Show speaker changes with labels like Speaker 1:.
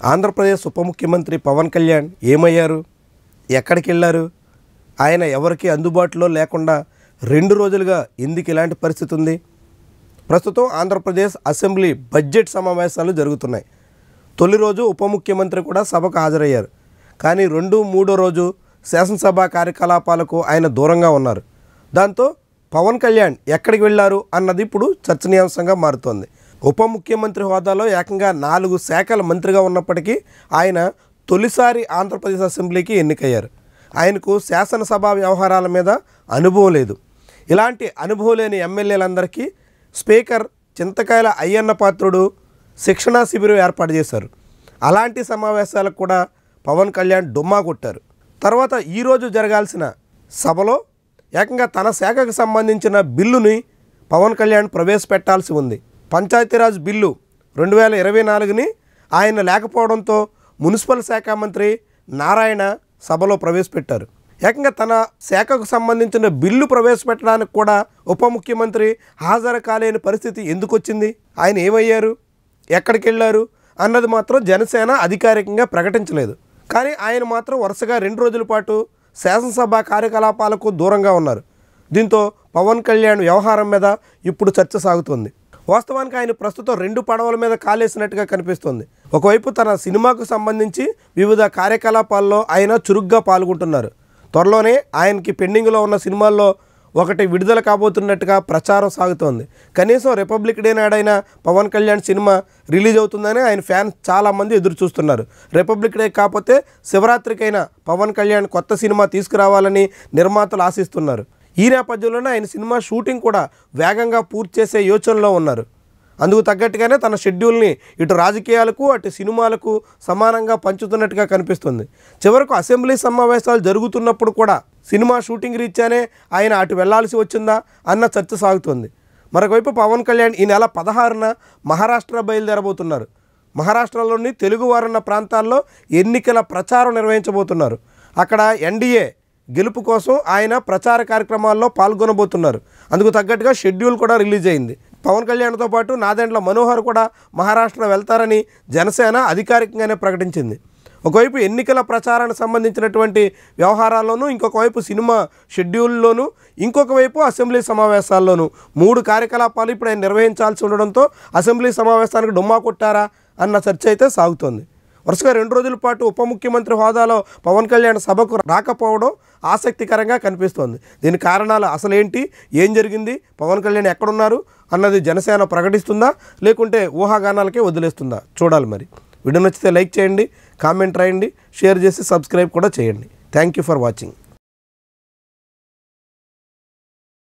Speaker 1: ఆంధ్రప్రదేశ్ ఉప ముఖ్యమంత్రి పవన్ కళ్యాణ్ ఏమయ్యారు, ఎక్కడికి వెళ్ళారు, ఆయన ఎవరికి అందుబాటులో లేకుండా 2 రోజులుగా ఎందుకు ఇలాంటి పరిస్థితి ఉంది? ప్రస్తుతం ఆంధ్రప్రదేశ్ అసెంబ్లీ బడ్జెట్ సమావేశాలు జరుగుతున్నాయి. తొలి రోజు ఉప ముఖ్యమంత్రి కూడా సభకు హాజరయ్యారు. కానీ 2, 3వ రోజు శాసనసభ కార్యకలాపాలకు ఆయన దూరంగా ఉన్నారు. దాంతో పవన్ కళ్యాణ్ ఎక్కడికి వెళ్ళారు అన్నది ఇప్పుడు చర్చనీయాంశంగా మారుతోంది. ఉప ముఖ్యమంత్రి హోదాలో ఏకంగా 4 శాఖల మంత్రిగా ఉన్నప్పటికీ ఆయన తొలిసారి ఆంధ్రప్రదేశ్ అసెంబ్లీకి ఎన్నికయ్యారు. ఆయనకు శాసనసభ వ్యవహారాల మీద అనుభవం లేదు. ఇలాంటి అనుభవం లేని ఎమ్మెల్యేలందరికీ స్పీకర్ చింతకాయల అయ్యన్న పాత్రుడు శిక్షణా శిబిరం ఏర్పాటు చేశారు. అలాంటి సమావేశాలకు కూడా పవన్ కళ్యాణ్ డుమ్మా కొట్టారు. తర్వాత ఈరోజు జరగాల్సిన సభలో ఏకంగా తన శాఖకు సంబంధించిన బిల్లుని పవన్ కళ్యాణ్ ప్రవేశపెట్టాల్సి ఉంది. పంచాయతీరాజ్ బిల్లు 2024ని ఆయన లేకపోవడంతో మున్సిపల్ శాఖ మంత్రి నారాయణ సభలో ప్రవేశపెట్టారు. ఏకంగా తన శాఖకు సంబంధించిన బిల్లు ప్రవేశపెట్టడానికి కూడా ఉప ముఖ్యమంత్రి హాజరు కాలేని పరిస్థితి ఎందుకు వచ్చింది? ఆయన ఏమయ్యారు, ఎక్కడికి వెళ్ళారు అన్నది మాత్రం జనసేన అధికారికంగా ప్రకటించలేదు. కానీ ఆయన మాత్రం వరుసగా 2 రోజుల పాటు శాసనసభ కార్యకలాపాలకు దూరంగా ఉన్నారు. దీంతో పవన్ కళ్యాణ్ వ్యవహారం మీద ఇప్పుడు చర్చ సాగుతుంది. వాస్తవానికి ఆయన ప్రస్తుతం 2 పడవల మీద కాలేసినట్టుగా కనిపిస్తుంది. ఒకవైపు తన సినిమాకు సంబంధించి వివిధ కార్యకలాపాల్లో ఆయన చురుగ్గా పాల్గొంటున్నారు. త్వరలోనే ఆయనకి పెండింగ్లో ఉన్న సినిమాల్లో ఒకటి విడుదల కాబోతున్నట్టుగా ప్రచారం సాగుతోంది. కనీసం రిపబ్లిక్ డే నాడైనా పవన్ కళ్యాణ్ సినిమా రిలీజ్ అవుతుందని ఆయన ఫ్యాన్స్ చాలామంది ఎదురు చూస్తున్నారు. రిపబ్లిక్ డే కాకపోతే శివరాత్రికైనా పవన్ కళ్యాణ్ కొత్త సినిమా తీసుకురావాలని నిర్మాతలు ఆశిస్తున్నారు. ఈ నేపథ్యంలోనే ఆయన సినిమా షూటింగ్ కూడా వేగంగా పూర్తి చేసే యోచనలో ఉన్నారు. అందుకు తగ్గట్టుగానే తన షెడ్యూల్ని ఇటు రాజకీయాలకు అటు సినిమాలకు సమానంగా పంచుతున్నట్టుగా కనిపిస్తుంది. చివరకు అసెంబ్లీ సమావేశాలు జరుగుతున్నప్పుడు కూడా సినిమా షూటింగ్ రీత్యానే ఆయన అటు వెళ్లాల్సి వచ్చిందా అన్న చర్చ సాగుతుంది. మరొకవైపు పవన్ కళ్యాణ్ ఈ నెల 16న మహారాష్ట్ర బయలుదేరబోతున్నారు. మహారాష్ట్రలోని తెలుగువారున్న ప్రాంతాల్లో ఎన్నికల ప్రచారం నిర్వహించబోతున్నారు. అక్కడ ఎన్డీఏ గెలుపు కోసం ఆయన ప్రచార కార్యక్రమాల్లో పాల్గొనబోతున్నారు. అందుకు తగ్గట్టుగా షెడ్యూల్ కూడా రిలీజ్ అయింది. పవన్ కళ్యాణ్తో పాటు నాదెండ్ల మనోహర్ కూడా మహారాష్ట్ర వెళ్తారని జనసేన అధికారికంగానే ప్రకటించింది. ఒకవైపు ఎన్నికల ప్రచారానికి సంబంధించినటువంటి వ్యవహారాల్లోనూ, ఇంకొక వైపు సినిమా షెడ్యూల్లోనూ, ఇంకొక వైపు అసెంబ్లీ సమావేశాల్లోనూ 3 కార్యకలాపాలు ఇప్పుడు ఆయన నిర్వహించాల్సి ఉండడంతో అసెంబ్లీ సమావేశానికి డుమ్మా కొట్టారా అన్న చర్చ అయితే సాగుతోంది. వరుసగా 2 రోజుల పాటు ఉప ముఖ్యమంత్రి హోదాలో పవన్ కళ్యాణ్ సభకు రాకపోవడం ఆసక్తికరంగా కనిపిస్తోంది. దీని కారణాలు అసలేంటి, ఏం జరిగింది, పవన్ కళ్యాణ్ ఎక్కడున్నారు అన్నది జనసేన ప్రకటిస్తుందా లేకుంటే ఊహాగానాలకే వదిలేస్తుందా చూడాలి. మరి వీడియో నచ్చితే లైక్ చేయండి, కామెంట్ రాయండి, షేర్ చేసి సబ్స్క్రైబ్ కూడా చేయండి. Thank you for watching.